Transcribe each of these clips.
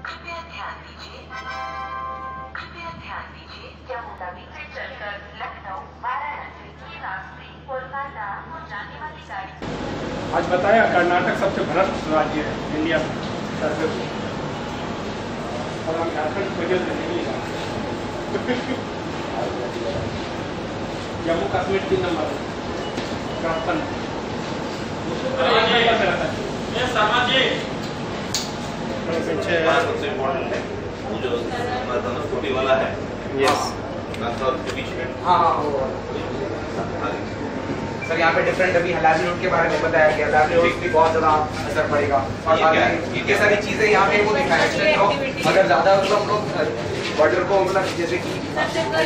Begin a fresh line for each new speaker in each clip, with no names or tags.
कृपया ध्यान दीजिए जम्मू तवी से चलकर लखनऊ, वाराणसी के रास्ते कोलकाता को जाने वाली गाड़ी।
आज बताया कर्नाटक सबसे भ्रष्ट राज्य है इंडिया में और हम झारखंड की वजह से नहीं जम्मू कश्मीर 3 नंबर राजस्थान
सबसे इम्पोर्टेंट है वो जो छोटी वाला है
यस
के बीच में।
हाँ सर यहाँ पे डिफरेंट अभी लाइवलीहुड के बारे में बताया गया, लाइवलीहुड भी बहुत ज़्यादा असर पड़ेगा और ये सारी चीज़ें यहाँ पे वो दिखाया है। अगर ज़्यादा हम लोग बॉर्डर को मतलब जैसे कि
बच्चे समझ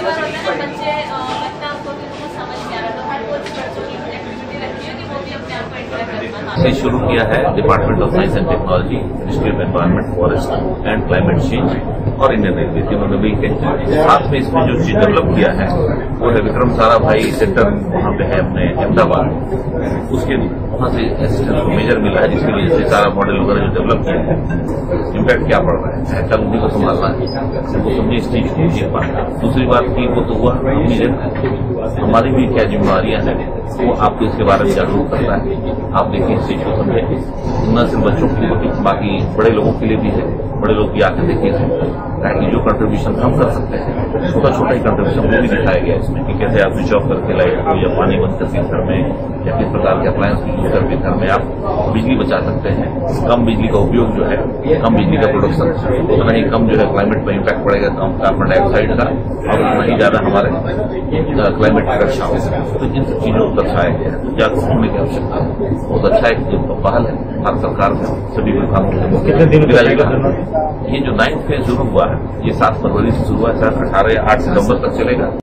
नहीं आ रहा तो हर कोई बच्चों की एक्टिविटी रखी है कि वो भी अपने आप को इंटरेक्ट करना
से शुरू किया है department of science and technology, ministry of environment, forest and climate change और इंडियन रेलवे तीनों ने मिलकर साथ में इसमें जो चीज डेवलप किया है वो है विक्रम साराभाई सेंटर वहाँ पे है अपने अहमदाबाद। उसके वहाँ से असिस्टेंट को मेजर मिला है जिसकी वजह से सारा मॉडल वगैरह जो डेवलप किया है इम्पैक्ट क्या पड़ रहा है, कल उन्हीं को संभालना है, वो समझे इस चीज को। एक बात दूसरी बात की वो तो हुआ हमारी भी क्या जिम्मेवारियां हैं वो आपको इसके बारे में जागरूक करता है। आप देखिए इस चीज को समझे, न सिर्फ बच्चों के लिए बाकी बड़े लोगों के लिए भी है। बड़े लोग भी आकर देखिए ताकि जो कंट्रीब्यूशन हम कर सकते हैं छोटा छोटा ही कंट्रीब्यूशन वो भी दिखाया गया इसमें कि कैसे आप स्विच ऑफ करके लाइट को या पानी बंद करके घर में या किस प्रकार के अप्लायंस यूज करके घर में आप बिजली बचा सकते हैं। कम बिजली का उपयोग जो है, कम बिजली का प्रोडक्शन, उतना ही कम जो है क्लाइमेट पर इम्पैक्ट पड़ेगा, कम कार्बन डाइऑक्साइड का, और उतना ही ज्यादा हमारे क्लाइमेट की रक्षा होगा। तो इन सब चीजों को दर्शाया गया है, जागरूक होने की आवश्यकता है। बहुत अच्छा एक पहल है भारत सरकार में सभी विभागों से। ये जो 9th फेज शुरू हुआ है ये 7 फरवरी से शुरू हुआ है, 8 सितंबर तक चलेगा।